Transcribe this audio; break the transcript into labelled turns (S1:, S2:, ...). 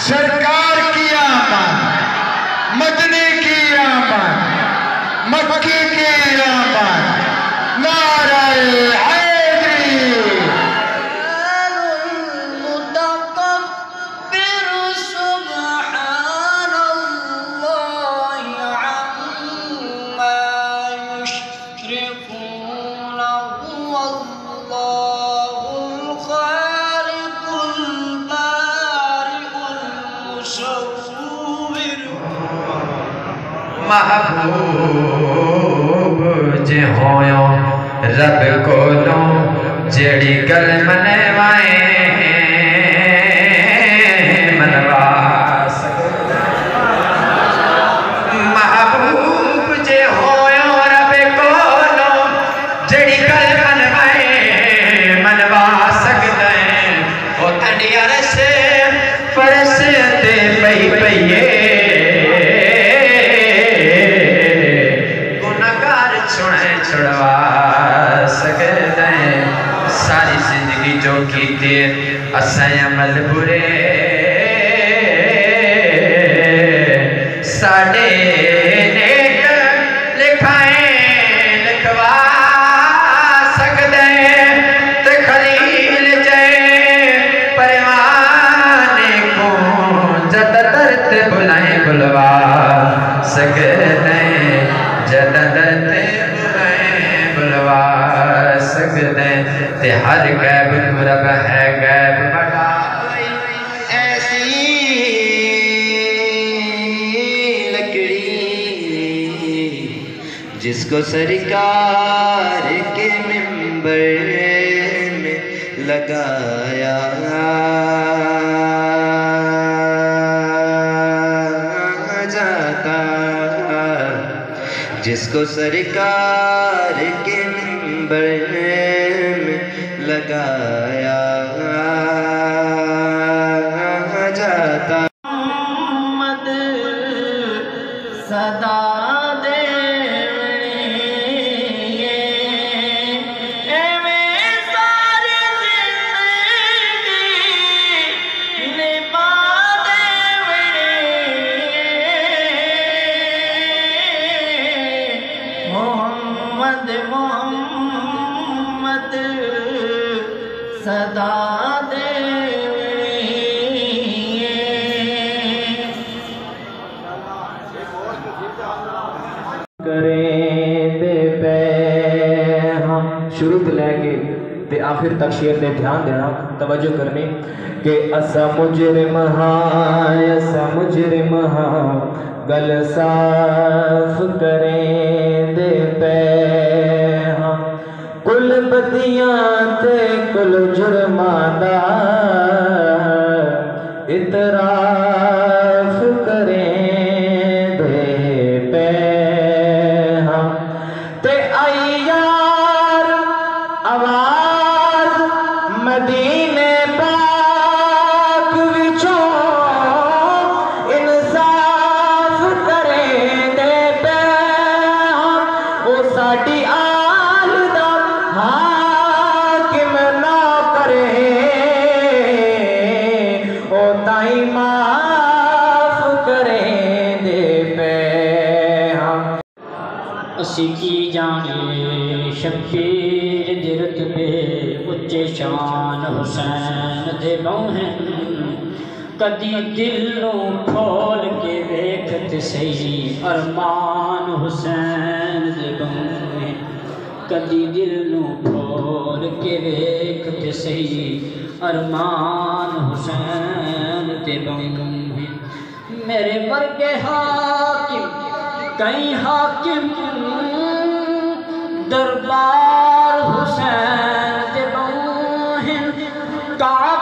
S1: सरकार की आमद, मदनी की आमद, मक्की की आमद, नारे
S2: महबूब जे होयो रब कोलो जेड़ी गल मनवाए मनवा महबूब जे होयो रब कोलो जेड़ी गल मनवाए मनवा सकदा ओ तड़ी अरश फरश ते पई पईए छुड़वा सकते सारी जिंदगी जो की देर असां अमल बुरे साडे नेक लिखाए लिखवा सकते ते खलील जय परवाने को जद दर्द बुलाए बुलवा सकते जद दर्द बुलवा सकते ते हर गैब रब है गैब बड़ा
S1: ऐसी लकड़ी जिसको सरकार के मिंबर में लगाया जाता, जिसको सरकार के मिंबर में लगाया जाता।
S3: मोहम्मद सदा मोहम्मद सदा दे करें दे पे हम शुरू से लेके ते आखिर तक शेर दे ध्यान देना तवज्जो करनी कि असा मुजरिम हाँ गल साफ करें दे पे हम कुल बदियां ते कुल जुर्माना इतराफ करें दे पे हम ते आई यार आवाज मदीने पाक विचों इंसाफ करें दे पे हम ओ साडी आल दा हाकिम ना करे ओ ताई माफ करें दे पे हम असी की जाने शबीर दे रुतबे उच्चे शान हुसैन दे लोहें कदी दिल नू खोल के वेखत सही अरमान हुसैन दे लोहें कदी दिल नू खोल के वेखत सही अरमान हुसैन दे लोहें मेरे वर्गे हाकिम कई हाकिम दरबार हुसैन दे लोहें का